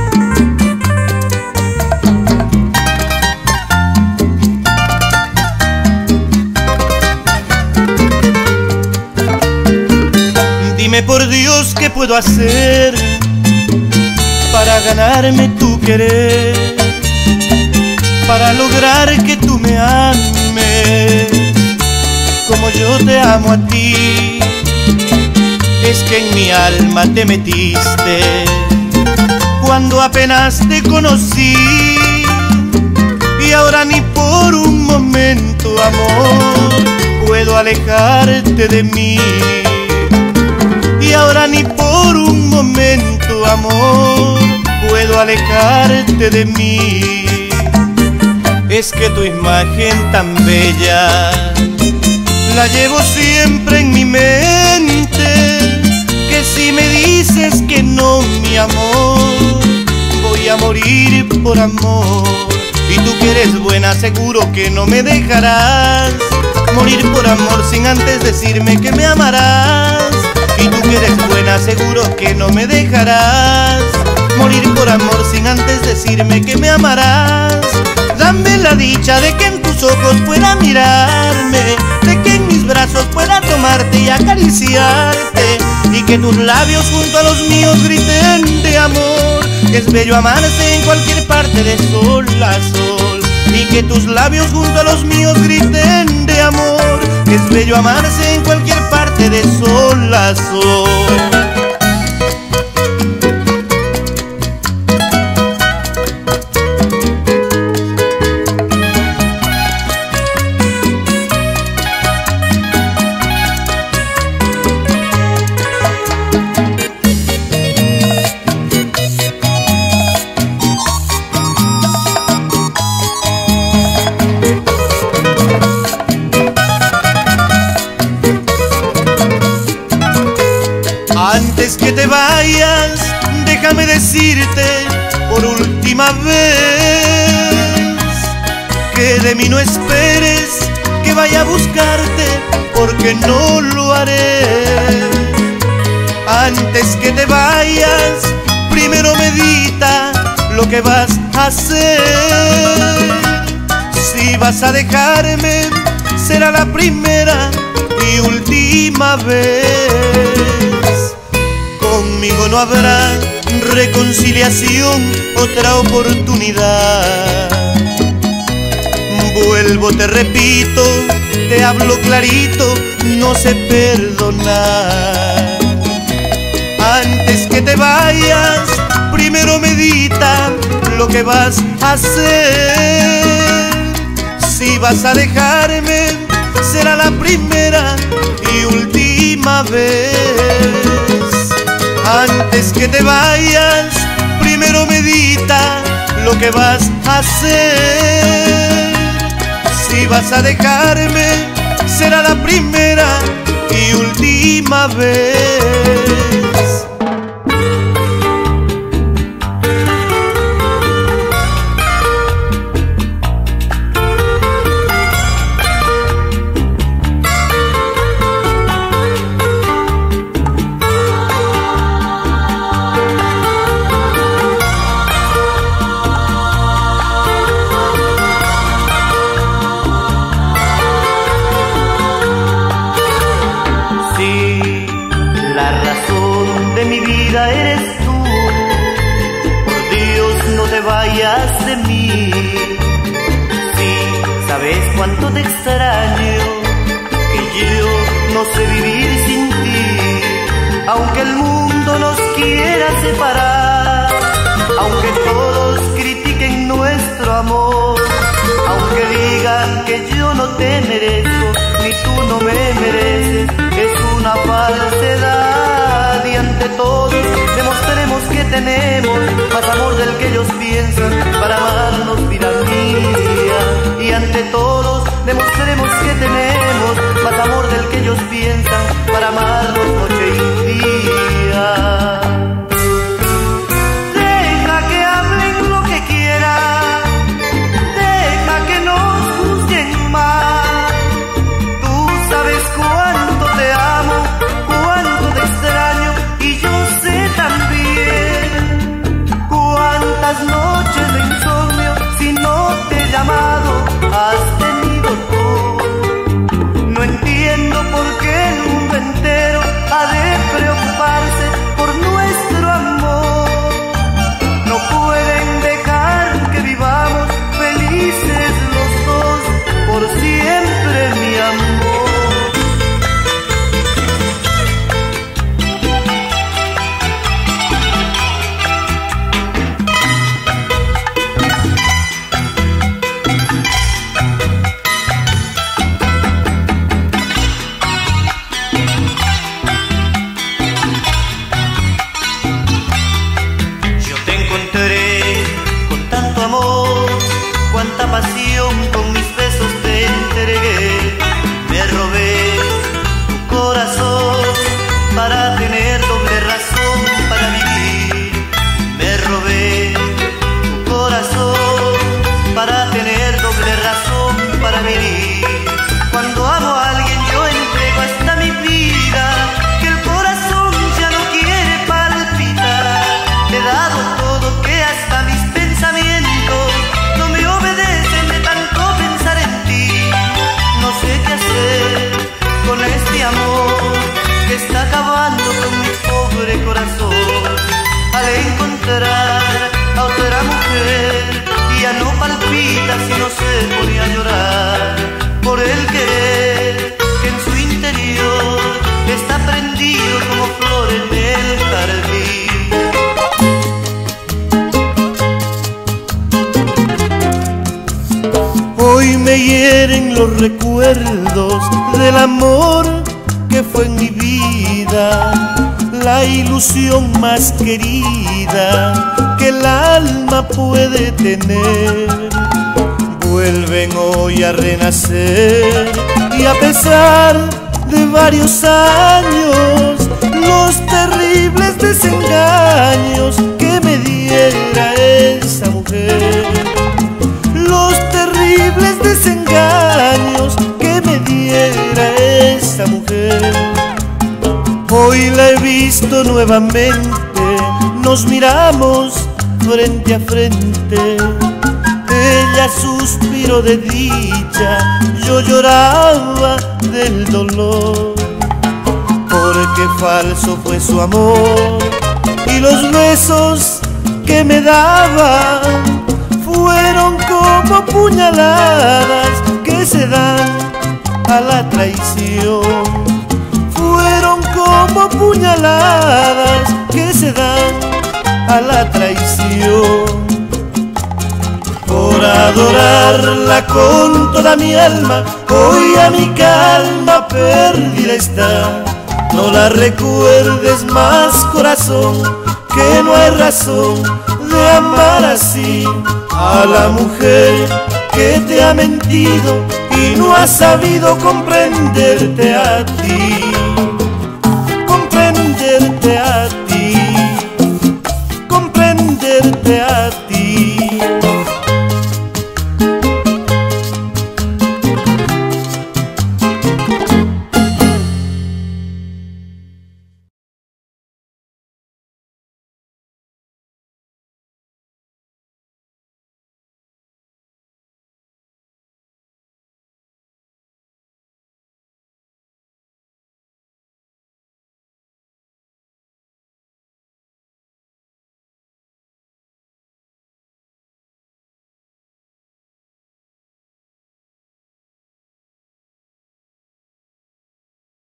Dime por Dios, ¿qué puedo hacer para ganarme tu querer? Para lograr que tú me ames como yo te amo a ti. Es que en mi alma te metiste cuando apenas te conocí, y ahora ni por un momento, amor, puedo alejarte de mí. Y ahora ni por un momento, amor, puedo alejarte de mí. Es que tu imagen tan bella la llevo siempre en mi mente, que si me dices que no, mi amor, voy a morir por amor. Y tú que eres buena, seguro que no me dejarás morir por amor sin antes decirme que me amarás. Y tú que eres buena, seguro que no me dejarás morir por amor sin antes decirme que me amarás. Dame la dicha de que en tus ojos pueda mirarme, de que en mis brazos pueda tomarte y acariciarte, y que tus labios junto a los míos griten de amor. Es bello amarse en cualquier parte de sol a sol, y que tus labios junto a los míos griten de amor. Es bello amarse en cualquier parte de sol a sol. Antes que te vayas, déjame decirte por última vez que de mí no esperes que vaya a buscarte, porque no lo haré. Antes que te vayas, primero medita lo que vas a hacer. Si vas a dejarme, será la primera y última vez. Conmigo no habrá reconciliación, otra oportunidad. Vuelvo, te repito, te hablo clarito, no sé perdonar. Antes que te vayas, primero medita lo que vas a hacer. Si vas a dejarme, será la primera y última vez. Antes que te vayas, primero medita lo que vas a hacer. Si vas a dejarme, será la primera y última vez. Eres tú, por Dios no te vayas de mí. Sí, sabes cuánto te extraño, que yo no sé vivir sin ti. Aunque el mundo nos quiera separar, aunque todos critiquen nuestro amor, aunque digan que yo no te merezco, ni tú no me mereces, es una falsedad. Y ante todos demostremos que tenemos más amor del que ellos piensan para amarnos, vida mía. Y ante todos demostremos que tenemos más amor del que ellos piensan para amarnos noche y día. Deja que hablen lo que quieran, deja que nos juzguen mal. Tú sabes cuánto te amo, cuánto te extraño, y yo sé también cuántas noches de insomnio, si no te he llamado, has tenido tú. No entiendo por qué el mundo entero ha de preocuparse por nuestro amor. No pueden dejar que vivamos felices los dos por siempre, mi amor. Cuánta pasión con mis besos te entregué. Me robé tu corazón para tener doble razón para vivir. Me robé tu corazón para tener doble razón para vivir. Cuando amo a alguien yo entrego hasta mi vida, que el corazón ya no quiere palpitar. Te he dado todo, que hasta mis pensamientos no me obedecen de tanto pensar en ti. No sé qué hacer con este amor que está acabando con mi pobre corazón. Al encontrar a otra mujer, ya no palpita sino se pone a llorar por el querer que en su interior está prendido como flor en el jardín. Hoy me hieren los recuerdos del amor que fue en mi vida, la ilusión más querida que el alma puede tener. Vuelven hoy a renacer y a pesar de varios años, los terribles desengaños que me diera esa mujer, los terribles desengaños que me diera esa mujer. Hoy la he visto nuevamente, nos miramos frente a frente. Ella suspiró de dicha, yo lloraba del dolor, porque falso fue su amor y los besos que me daba fueron como puñaladas que se dan a la traición. Fueron como puñaladas que se dan a la traición. Por adorarla con toda mi alma, hoy a mi calma perdida está. No la recuerdes más, corazón, que no hay razón de amar así a la mujer que te ha mentido y no ha sabido comprenderte a ti. Comprenderte a ti, comprenderte a ti.